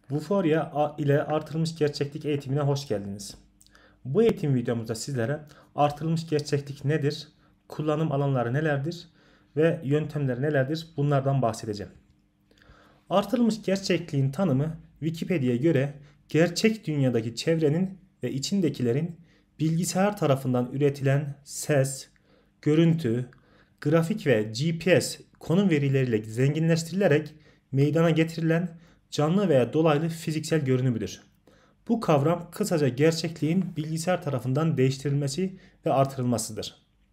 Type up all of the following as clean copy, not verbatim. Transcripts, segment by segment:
Vuforia ile artırılmış gerçeklik eğitimine hoş geldiniz. Bu eğitim videomuzda sizlere artırılmış gerçeklik nedir, kullanım alanları nelerdir ve yöntemleri nelerdir bunlardan bahsedeceğim. Artırılmış gerçekliğin tanımı Wikipedia'ya göre gerçek dünyadaki çevrenin ve içindekilerin bilgisayar tarafından üretilen ses, görüntü, grafik ve GPS konum verileriyle zenginleştirilerek meydana getirilen canlı veya dolaylı fiziksel görünümüdür. Bu kavram kısaca gerçekliğin bilgisayar tarafından değiştirilmesi ve artırılmasıdır.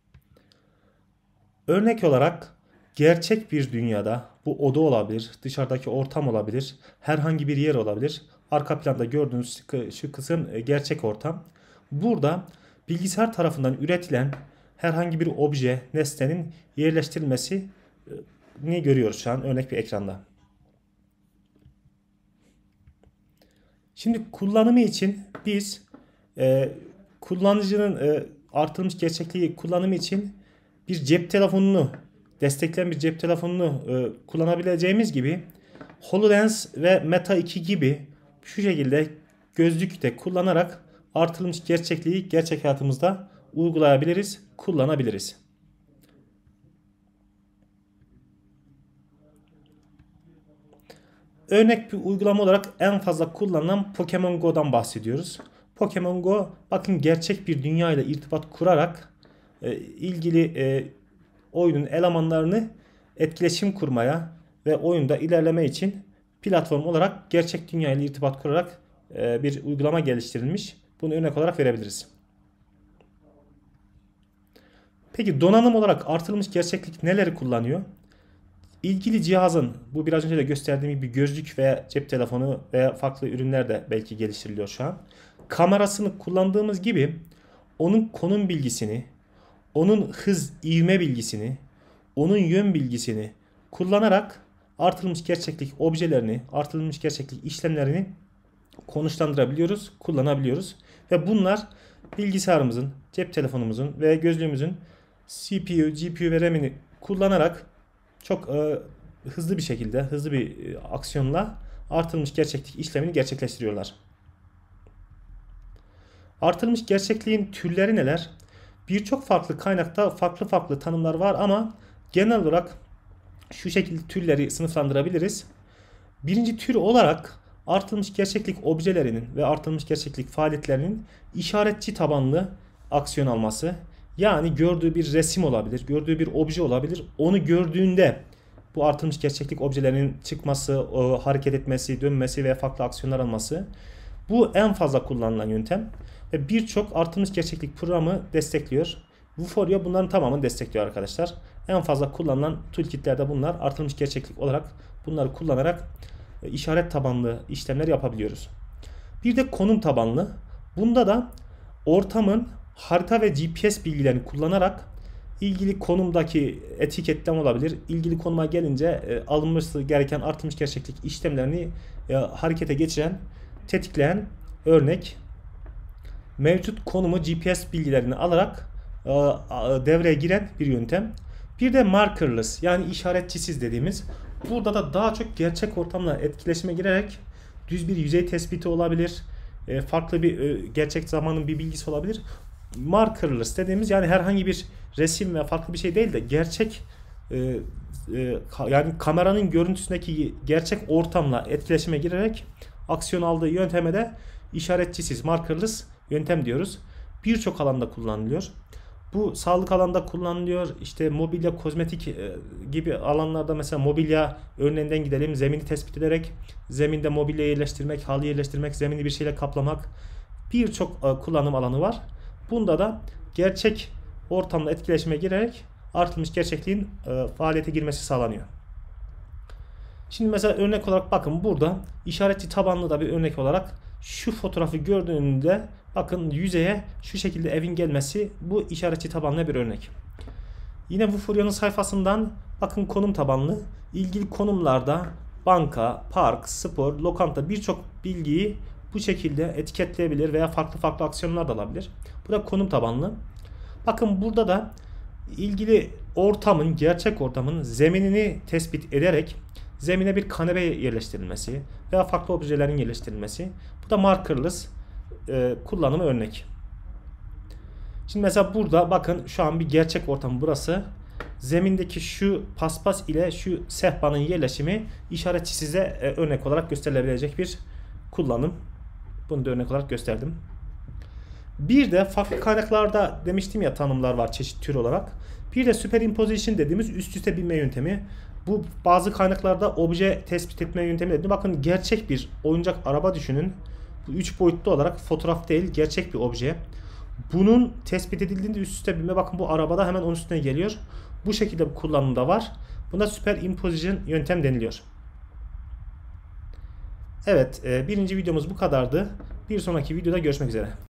Örnek olarak gerçek bir dünyada bu oda olabilir, dışarıdaki ortam olabilir, herhangi bir yer olabilir. Arka planda gördüğünüz şu kısım gerçek ortam. Burada bilgisayar tarafından üretilen herhangi bir obje, nesnenin yerleştirilmesini görüyoruz şu an örnek bir ekranda. Şimdi kullanımı için biz kullanıcının artırılmış gerçekliği kullanımı için bir cep telefonunu destekleyen bir cep telefonunu kullanabileceğimiz gibi HoloLens ve Meta 2 gibi şu şekilde gözlük de kullanarak artırılmış gerçekliği gerçek hayatımızda uygulayabiliriz, kullanabiliriz. Örnek bir uygulama olarak en fazla kullanılan Pokemon Go'dan bahsediyoruz. Pokemon Go bakın gerçek bir dünya ile irtibat kurarak ilgili oyunun elemanlarını etkileşim kurmaya ve oyunda ilerleme için platform olarak gerçek dünya ile irtibat kurarak bir uygulama geliştirilmiş. Bunu örnek olarak verebiliriz. Peki donanım olarak artırılmış gerçeklik neleri kullanıyor? İlgili cihazın, bu biraz önce de gösterdiğim gibi gözlük veya cep telefonu veya farklı ürünler de belki geliştiriliyor şu an. Kamerasını kullandığımız gibi onun konum bilgisini, onun hız ivme bilgisini, onun yön bilgisini kullanarak artırılmış gerçeklik objelerini, artırılmış gerçeklik işlemlerini konuşlandırabiliyoruz, kullanabiliyoruz. Ve bunlar bilgisayarımızın, cep telefonumuzun ve gözlüğümüzün CPU, GPU ve RAM'ini kullanarak çok hızlı bir şekilde, hızlı bir aksiyonla artırılmış gerçeklik işlemini gerçekleştiriyorlar. Artırılmış gerçekliğin türleri neler? Birçok farklı kaynakta farklı farklı tanımlar var ama genel olarak şu şekilde türleri sınıflandırabiliriz. Birinci tür olarak artırılmış gerçeklik objelerinin ve artırılmış gerçeklik faaliyetlerinin işaretçi tabanlı aksiyon alması. Yani gördüğü bir resim olabilir, gördüğü bir obje olabilir. Onu gördüğünde bu artırılmış gerçeklik objelerinin çıkması, hareket etmesi, dönmesi ve farklı aksiyonlar alması. Bu en fazla kullanılan yöntem. Ve birçok artırılmış gerçeklik programı destekliyor. Vuforia bunların tamamını destekliyor arkadaşlar. En fazla kullanılan toolkitlerde bunlar. Artırılmış gerçeklik olarak bunları kullanarak işaret tabanlı işlemler yapabiliyoruz. Bir de konum tabanlı. Bunda da ortamın harita ve GPS bilgilerini kullanarak ilgili konumdaki etiketleme olabilir. İlgili konuma gelince alınması gereken artırılmış gerçeklik işlemlerini harekete geçiren, tetikleyen örnek mevcut konumu GPS bilgilerini alarak devreye giren bir yöntem. Bir de markerless yani işaretçisiz dediğimiz. Burada da daha çok gerçek ortamla etkileşime girerek düz bir yüzey tespiti olabilir. Farklı bir gerçek zamanın bir bilgisi olabilir. Markerless dediğimiz yani herhangi bir resim ve farklı bir şey değil de gerçek yani kameranın görüntüsündeki gerçek ortamla etkileşime girerek aksiyon aldığı yönteme de işaretçisiz markerless yöntem diyoruz. Birçok alanda kullanılıyor. Bu sağlık alanında kullanılıyor. İşte mobilya, kozmetik gibi alanlarda mesela mobilya örneğinden gidelim. Zemini tespit ederek zeminde mobilya yerleştirmek, halı yerleştirmek, zemini bir şeyle kaplamak birçok kullanım alanı var. Bunda da gerçek ortamla etkileşime girerek artırılmış gerçekliğin faaliyete girmesi sağlanıyor. Şimdi mesela örnek olarak bakın burada işaretçi tabanlı da bir örnek olarak şu fotoğrafı gördüğünde bakın yüzeye şu şekilde evin gelmesi bu işaretçi tabanlı bir örnek. Yine Vuforia'nın sayfasından bakın konum tabanlı ilgili konumlarda banka, park, spor, lokanta birçok bilgiyi bu şekilde etiketleyebilir veya farklı farklı aksiyonlar da alabilir. Bu da konum tabanlı. Bakın burada da ilgili ortamın, gerçek ortamın zeminini tespit ederek zemine bir kanepe yerleştirilmesi veya farklı objelerin yerleştirilmesi. Bu da markerless kullanımı örnek. Şimdi mesela burada bakın şu an bir gerçek ortam burası. Zemindeki şu paspas ile şu sehpanın yerleşimi işaretçi size örnek olarak gösterilebilecek bir kullanım. Bunu da örnek olarak gösterdim. Bir de farklı kaynaklarda demiştim ya tanımlar var çeşit tür olarak. Bir de superimposition dediğimiz üst üste binme yöntemi. Bu bazı kaynaklarda obje tespit etme yöntemi dedi. Bakın gerçek bir oyuncak araba düşünün. Bu 3 boyutlu olarak fotoğraf değil gerçek bir obje. Bunun tespit edildiğinde üst üste binme bakın bu arabada hemen onun üstüne geliyor. Bu şekilde bir kullanımda var. Buna superimposition yöntem deniliyor. Evet birinci videomuz bu kadardı. Bir sonraki videoda görüşmek üzere.